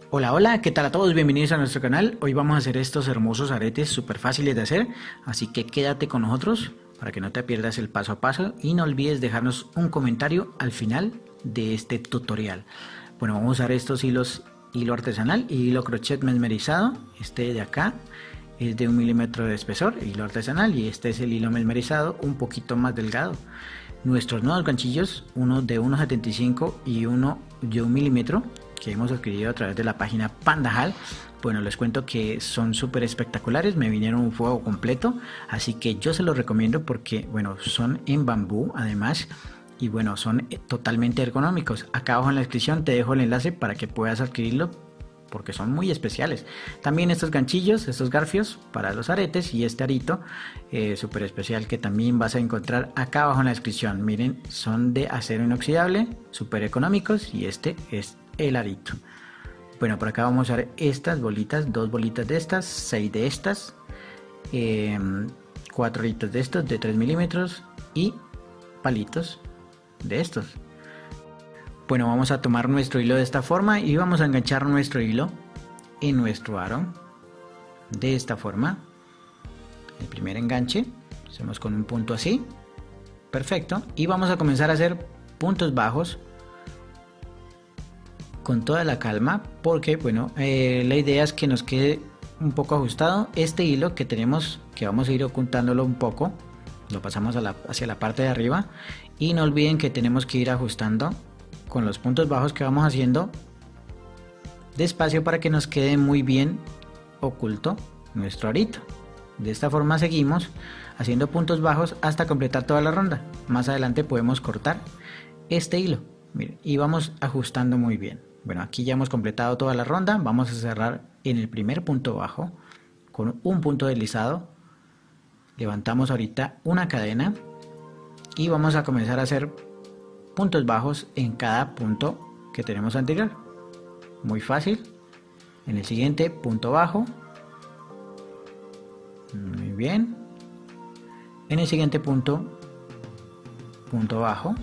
Hola, hola, ¿qué tal a todos? Bienvenidos a nuestro canal. Hoy vamos a hacer estos hermosos aretes súper fáciles de hacer, así que quédate con nosotros para que no te pierdas el paso a paso y no olvides dejarnos un comentario al final de este tutorial. Bueno, vamos a usar estos hilos, hilo artesanal y hilo crochet mesmerizado. Este de acá es de 1 milímetro de espesor, hilo artesanal, y este es el hilo mesmerizado un poquito más delgado. Nuestros nuevos ganchillos, uno de 1,75 y uno de 1 milímetro, que hemos adquirido a través de la página Pandajal. Bueno, les cuento que son súper espectaculares, me vinieron un fuego completo, así que yo se los recomiendo porque, bueno, son en bambú además, y bueno, son totalmente ergonómicos. Acá abajo en la descripción te dejo el enlace para que puedas adquirirlo porque son muy especiales. También estos ganchillos, estos garfios para los aretes y este arito súper especial que también vas a encontrar acá abajo en la descripción. Miren, son de acero inoxidable, súper económicos, y este es el arito. Bueno, por acá vamos a ver estas bolitas, 2 bolitas de estas, 6 de estas, 4 aritos de estos de 3 milímetros y palitos de estos. Bueno, vamos a tomar nuestro hilo de esta forma y vamos a enganchar nuestro hilo en nuestro aro de esta forma. El primer enganche hacemos con un punto así, perfecto, y vamos a comenzar a hacer puntos bajos con toda la calma porque, bueno, la idea es que nos quede un poco ajustado este hilo que tenemos, que vamos a ir ocultándolo un poco, lo pasamos hacia la parte de arriba, y no olviden que tenemos que ir ajustando con los puntos bajos que vamos haciendo despacio para que nos quede muy bien oculto nuestro arito. De esta forma seguimos haciendo puntos bajos hasta completar toda la ronda. Más adelante podemos cortar este hilo, miren, y vamos ajustando muy bien. Bueno, aquí ya hemos completado toda la ronda. Vamos a cerrar en el primer punto bajo con un punto deslizado. Levantamos ahorita una cadena y vamos a comenzar a hacer puntos bajos en cada punto que tenemos anterior. Muy fácil. En el siguiente, punto bajo. Muy bien. En el siguiente punto, punto bajo.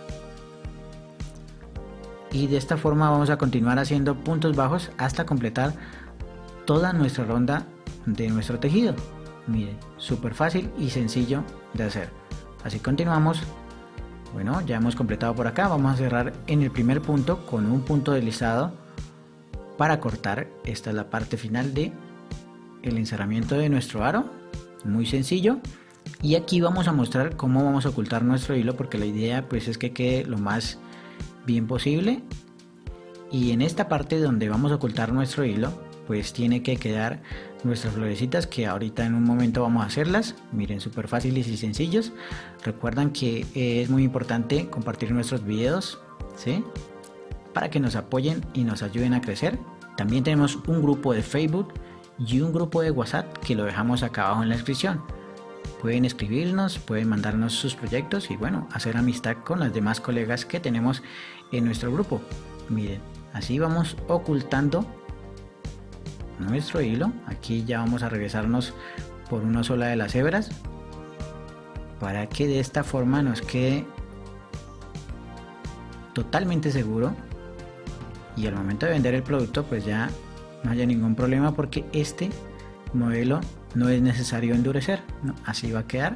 Y de esta forma vamos a continuar haciendo puntos bajos hasta completar toda nuestra ronda de nuestro tejido. Miren, súper fácil y sencillo de hacer. Así continuamos. Bueno, ya hemos completado por acá. Vamos a cerrar en el primer punto con un punto deslizado para cortar. Esta es la parte final de el encerramiento de nuestro aro. Muy sencillo. Y aquí vamos a mostrar cómo vamos a ocultar nuestro hilo, porque la idea pues es que quede lo más bien posible. Y en esta parte donde vamos a ocultar nuestro hilo, pues tiene que quedar nuestras florecitas, que ahorita en un momento vamos a hacerlas. Miren, súper fáciles y sencillos. Recuerdan que es muy importante compartir nuestros videos, ¿sí?, para que nos apoyen y nos ayuden a crecer. También tenemos un grupo de Facebook y un grupo de WhatsApp que lo dejamos acá abajo en la descripción. Pueden escribirnos, pueden mandarnos sus proyectos y, bueno, hacer amistad con las demás colegas que tenemos en nuestro grupo. Miren, así vamos ocultando nuestro hilo. Aquí ya vamos a regresarnos por una sola de las hebras para que de esta forma nos quede totalmente seguro, y al momento de vender el producto pues ya no haya ningún problema, porque este modelo no es necesario endurecer, ¿no? Así va a quedar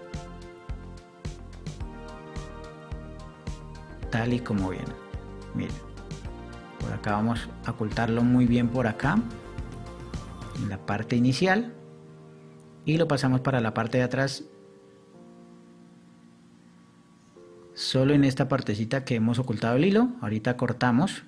tal y como viene. Miren, por acá vamos a ocultarlo muy bien por acá en la parte inicial y lo pasamos para la parte de atrás, solo en esta partecita que hemos ocultado el hilo. Ahorita cortamos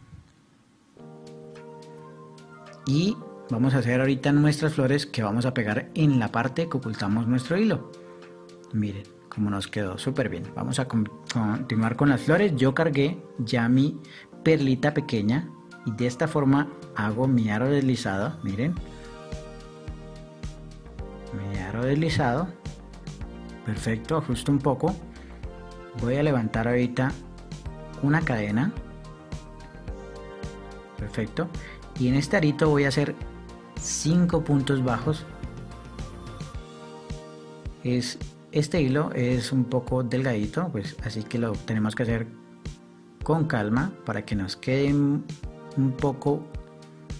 y vamos a hacer ahorita nuestras flores que vamos a pegar en la parte que ocultamos nuestro hilo. Miren cómo nos quedó súper bien. Vamos a continuar con las flores. Yo cargué ya mi perlita pequeña y de esta forma hago mi aro deslizado. Miren, mi aro deslizado, perfecto. Ajusto un poco. Voy a levantar ahorita una cadena, perfecto, y en este arito voy a hacer 5 puntos bajos. Este hilo es un poco delgadito, pues así que lo tenemos que hacer con calma para que nos quede un poco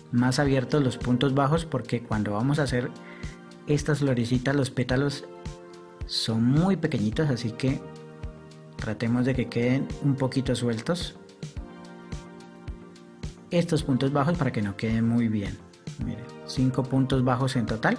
más abiertos los puntos bajos, porque cuando vamos a hacer estas florecitas los pétalos son muy pequeñitos, así que tratemos de que queden un poquito sueltos estos puntos bajos para que no queden muy bien. Miren, 5 puntos bajos en total.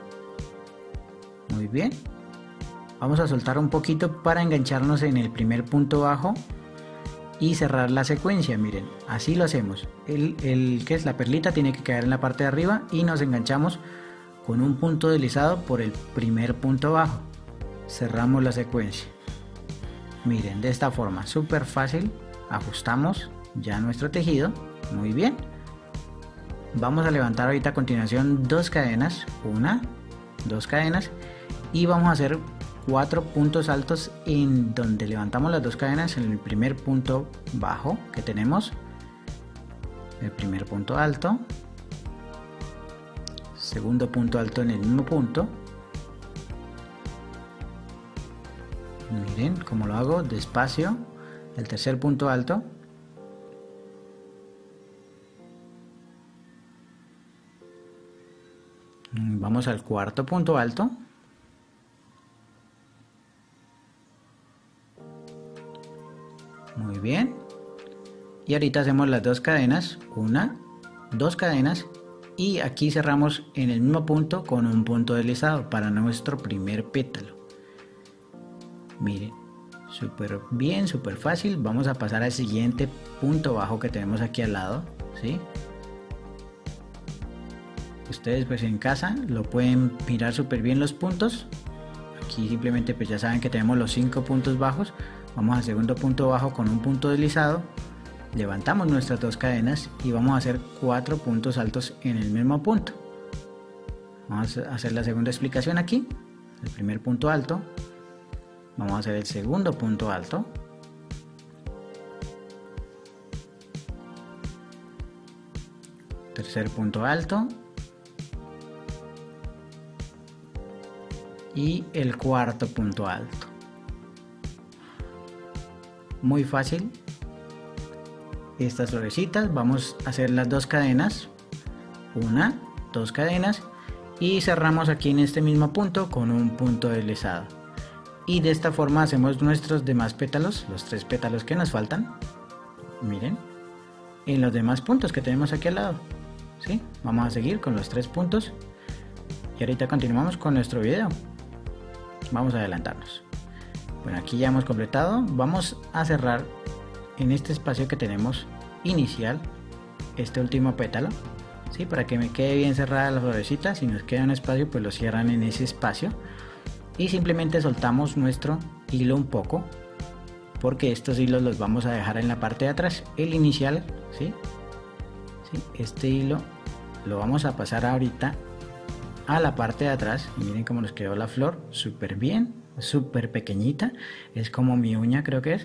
Muy bien. Vamos a soltar un poquito para engancharnos en el primer punto bajo y cerrar la secuencia. Miren, así lo hacemos. Que es la perlita tiene que quedar en la parte de arriba y nos enganchamos con un punto deslizado por el primer punto bajo. Cerramos la secuencia. Miren, de esta forma, súper fácil. Ajustamos ya nuestro tejido. Muy bien. Vamos a levantar ahorita a continuación 2 cadenas, 1, 2 cadenas, y vamos a hacer 4 puntos altos en donde levantamos las 2 cadenas en el primer punto bajo que tenemos, el primer punto alto, segundo punto alto en el mismo punto. Miren cómo lo hago despacio. El tercer punto alto, vamos al cuarto punto alto, muy bien, y ahorita hacemos las 2 cadenas, 1, 2 cadenas, y aquí cerramos en el mismo punto con un punto deslizado para nuestro primer pétalo. Miren, súper bien, súper fácil. Vamos a pasar al siguiente punto bajo que tenemos aquí al lado, ¿sí? Ustedes pues en casa lo pueden mirar súper bien los puntos. Aquí simplemente pues ya saben que tenemos los 5 puntos bajos. Vamos al segundo punto bajo con un punto deslizado, levantamos nuestras 2 cadenas y vamos a hacer 4 puntos altos en el mismo punto. Vamos a hacer la segunda explicación aquí. El primer punto alto, vamos a hacer el segundo punto alto, tercer punto alto y el cuarto punto alto. Muy fácil estas florecitas. Vamos a hacer las 2 cadenas, 1, 2 cadenas, y cerramos aquí en este mismo punto con un punto deslizado, y de esta forma hacemos nuestros demás pétalos, los 3 pétalos que nos faltan. Miren, en los demás puntos que tenemos aquí al lado, ¿sí? Vamos a seguir con los 3 puntos y ahorita continuamos con nuestro video. Vamos a adelantarnos. Bueno, aquí ya hemos completado. Vamos a cerrar en este espacio que tenemos inicial este último pétalo, ¿sí? Para que me quede bien cerrada la florecita. Si nos queda un espacio, pues lo cierran en ese espacio y simplemente soltamos nuestro hilo un poco, porque estos hilos los vamos a dejar en la parte de atrás. El inicial, ¿sí? ¿Sí? Este hilo lo vamos a pasar ahorita a la parte de atrás y miren cómo nos quedó la flor, súper bien, súper pequeñita, es como mi uña, creo que es.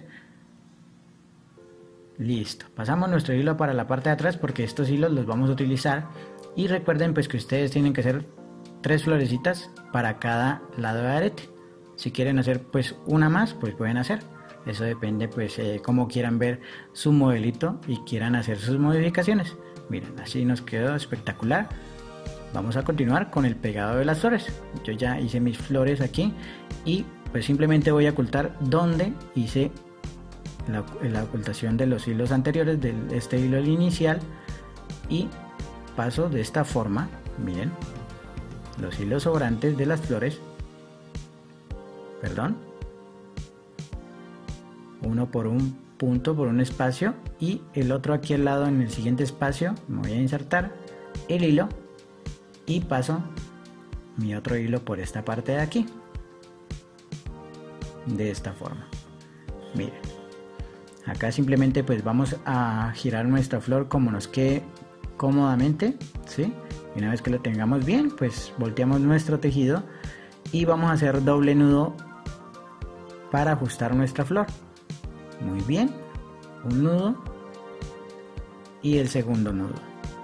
Listo, pasamos nuestro hilo para la parte de atrás porque estos hilos los vamos a utilizar, y recuerden pues que ustedes tienen que hacer 3 florecitas para cada lado de arete. Si quieren hacer pues una más, pues pueden hacer, eso depende pues cómo quieran ver su modelito y quieran hacer sus modificaciones. Miren, así nos quedó espectacular. Vamos a continuar con el pegado de las flores. Yo ya hice mis flores aquí y pues simplemente voy a ocultar donde hice la ocultación de los hilos anteriores de este hilo inicial, y paso de esta forma. Miren, los hilos sobrantes de las flores, perdón, uno por un punto, por un espacio, y el otro aquí al lado en el siguiente espacio. Me voy a insertar el hilo y paso mi otro hilo por esta parte de aquí, de esta forma. Miren, acá simplemente pues vamos a girar nuestra flor como nos quede cómodamente, ¿sí? Y una vez que lo tengamos bien, pues volteamos nuestro tejido y vamos a hacer doble nudo para ajustar nuestra flor. Muy bien, un nudo y el segundo nudo.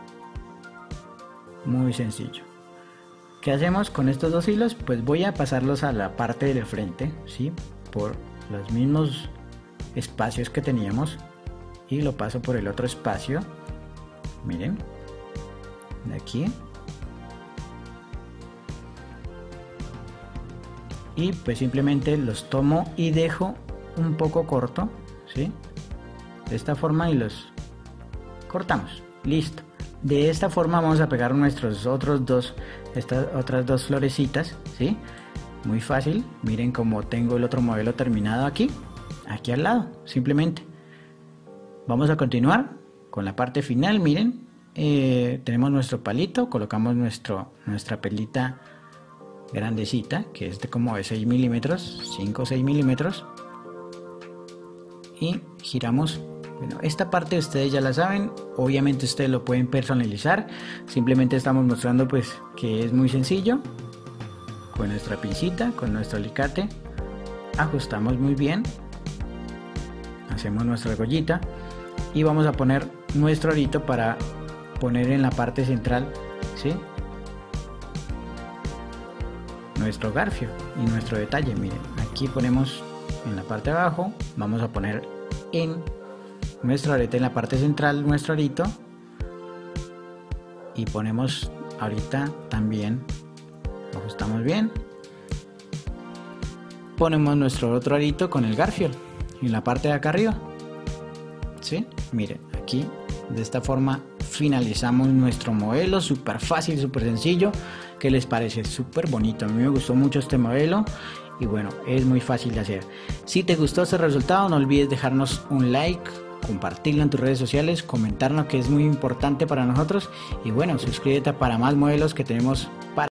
Muy sencillo. ¿Qué hacemos con estos 2 hilos? Pues voy a pasarlos a la parte del frente, ¿sí? Por los mismos espacios que teníamos, y lo paso por el otro espacio. Miren, de aquí. Y pues simplemente los tomo y dejo un poco corto, ¿sí? De esta forma y los cortamos. Listo. De esta forma vamos a pegar nuestros estas otras dos florecitas, ¿sí? Muy fácil. Miren cómo tengo el otro modelo terminado aquí al lado, simplemente. Vamos a continuar con la parte final. Miren, tenemos nuestro palito, colocamos nuestra pelita grandecita, que es de como de 6 milímetros, 5 o 6 milímetros, y giramos. Bueno, esta parte ustedes ya la saben, obviamente ustedes lo pueden personalizar, simplemente estamos mostrando pues que es muy sencillo. Con nuestra pincita, con nuestro alicate, ajustamos muy bien, hacemos nuestra argollita y vamos a poner nuestro arito para poner en la parte central, ¿sí? Nuestro garfio y nuestro detalle. Miren, aquí ponemos en la parte de abajo, vamos a poner en nuestro arete en la parte central nuestro arito y ponemos ahorita también, lo ajustamos bien, ponemos nuestro otro arito con el garfio en la parte de acá arriba, ¿sí? Miren, aquí de esta forma finalizamos nuestro modelo, súper fácil, súper sencillo. ¿Qué les parece? Súper bonito, a mí me gustó mucho este modelo y bueno, es muy fácil de hacer. Si te gustó este resultado, no olvides dejarnos un like, compartirlo en tus redes sociales, comentarnos, que es muy importante para nosotros, y bueno, suscríbete para más modelos que tenemos para